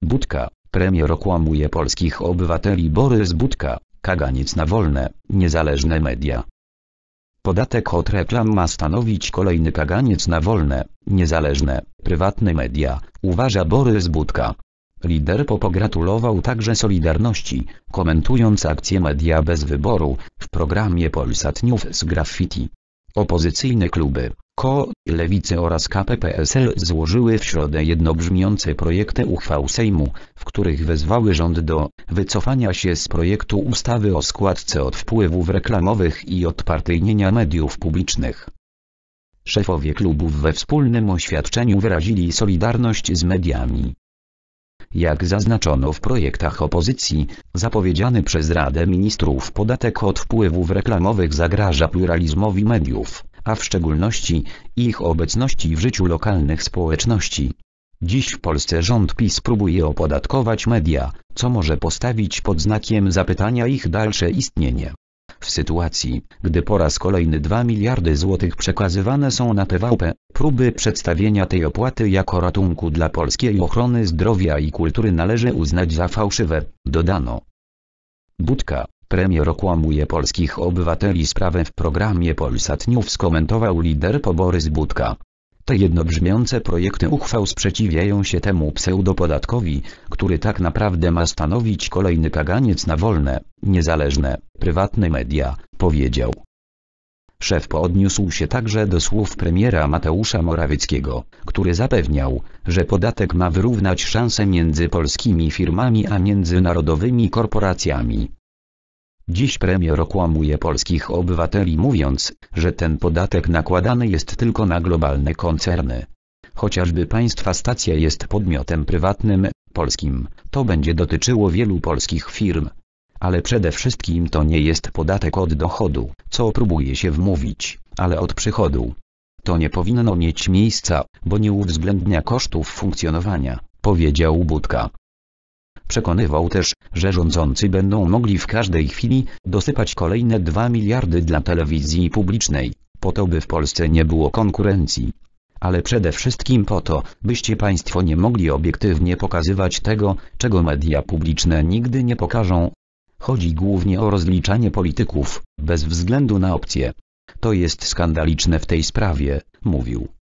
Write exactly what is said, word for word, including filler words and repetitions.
Budka, premier okłamuje polskich obywateli. Borys Budka, kaganiec na wolne, niezależne media. Podatek od reklam ma stanowić kolejny kaganiec na wolne, niezależne, prywatne media, uważa Borys Budka. Lider P O pogratulował także Solidarności, komentując akcję Media bez wyboru, w programie Polsat News z Graffiti. Opozycyjne kluby, K O, Lewicy oraz K P P S L złożyły w środę jednobrzmiące projekty uchwał Sejmu, w których wezwały rząd do wycofania się z projektu ustawy o składce od wpływów reklamowych i odpartyjnienia mediów publicznych. Szefowie klubów we wspólnym oświadczeniu wyrazili solidarność z mediami. Jak zaznaczono w projektach opozycji, zapowiedziany przez Radę Ministrów podatek od wpływów reklamowych zagraża pluralizmowi mediów, a w szczególności ich obecności w życiu lokalnych społeczności. Dziś w Polsce rząd PiS próbuje opodatkować media, co może postawić pod znakiem zapytania ich dalsze istnienie. W sytuacji, gdy po raz kolejny dwa miliardy złotych przekazywane są na T V P, próby przedstawienia tej opłaty jako ratunku dla polskiej ochrony zdrowia i kultury należy uznać za fałszywe, dodano. Budka, premier okłamuje polskich obywateli. Sprawę w programie Polsat News skomentował lider P O Borys Budka. Te jednobrzmiące projekty uchwał sprzeciwiają się temu pseudopodatkowi, który tak naprawdę ma stanowić kolejny kaganiec na wolne, niezależne, prywatne media, powiedział. Szef P O odniósł się także do słów premiera Mateusza Morawieckiego, który zapewniał, że podatek ma wyrównać szanse między polskimi firmami a międzynarodowymi korporacjami. Dziś premier okłamuje polskich obywateli, mówiąc, że ten podatek nakładany jest tylko na globalne koncerny. Chociażby państwa stacja jest podmiotem prywatnym, polskim, to będzie dotyczyło wielu polskich firm. Ale przede wszystkim to nie jest podatek od dochodu, co próbuje się wmówić, ale od przychodu. To nie powinno mieć miejsca, bo nie uwzględnia kosztów funkcjonowania, powiedział Budka. Przekonywał też, że rządzący będą mogli w każdej chwili dosypać kolejne dwa miliardy dla telewizji publicznej, po to by w Polsce nie było konkurencji. Ale przede wszystkim po to, byście państwo nie mogli obiektywnie pokazywać tego, czego media publiczne nigdy nie pokażą. Chodzi głównie o rozliczanie polityków, bez względu na opcje. To jest skandaliczne w tej sprawie, mówił.